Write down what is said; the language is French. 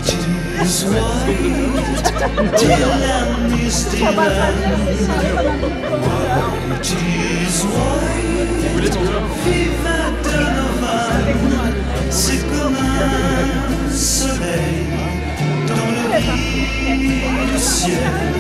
is white, dear lamb is dear lamb. White is white, vive Donovan, c'est comme un soleil dans le lit du ciel.